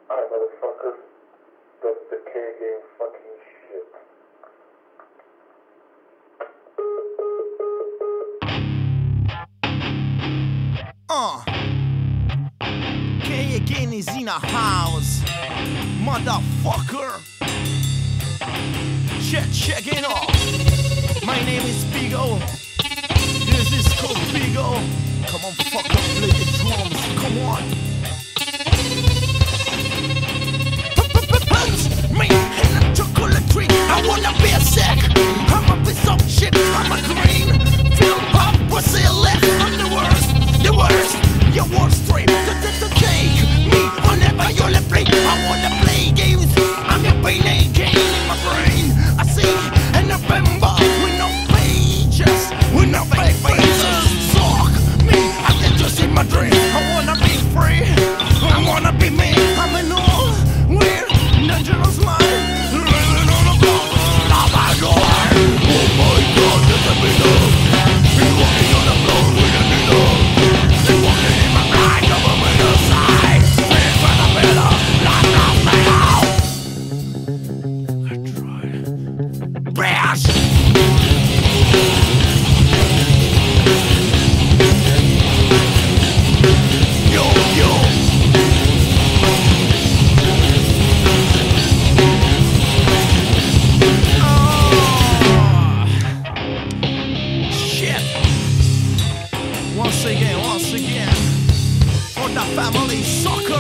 Alright, motherfucker. That's the K game fucking shit. K again is in a house, motherfucker. Check it out. My name is Bigo. This is called Bigo. Come on, fucker, play the drums. Come on. Me in a chocolate tree. I wanna be a sack. I'm a piece of shit. I'm a green. Fill up, pussy left. I'm the worst. Your worst dream. Take me whenever you let play. I wanna play games. I'm your pain game in my brain. I see and I remember with no pages, with no fake faces. Suck me. I can just in my dream. I wanna be free. I wanna be me. I'm an all weird, dangerous life. Living on a block. Oh my god. Oh my god, that's a big love. Been walking on the floor with a needle. Been walking in my mind, over my other side. Been for the pillow, not now. I tried. Brash! Yo. Shit! Once again, for the family soccer.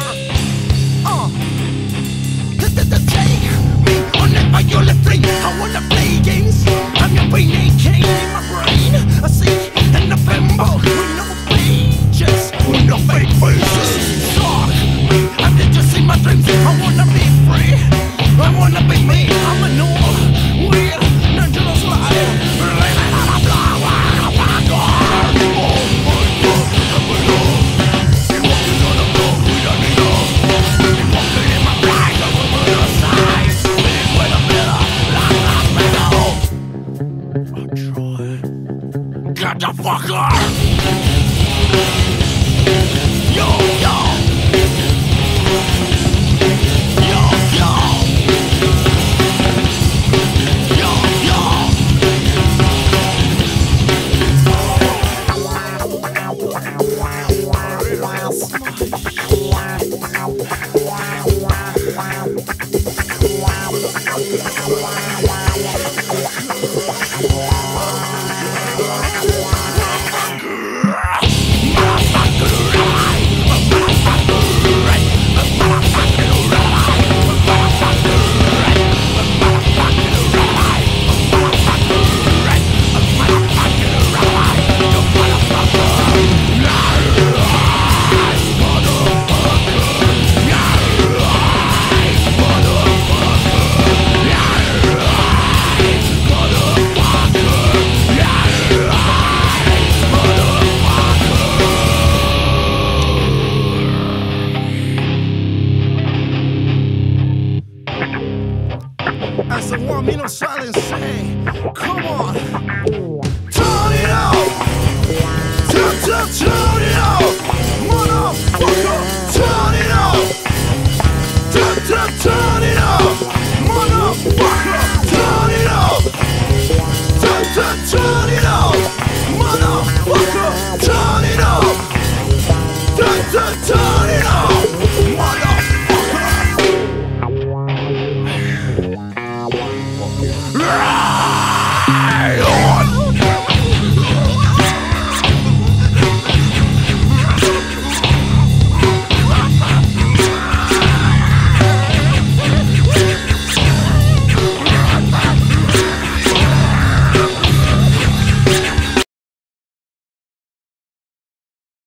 Take me whenever you let play. I wanna play games. I'm your pain king in my brain. I see and I remember with no pages, with no fake faces. Suck me, I'm just in my dreams. I wanna be free. I wanna be me. I'm a new weird, dangerous life. Living on a block. Oh my god. Oh my god. I'm alone. Been walking on the floor with a needle. Been walking in my mind over my other side. Been with a pillow, like metal. I tried. Get the fucker. Yo. As the 1 minute silence say, come on.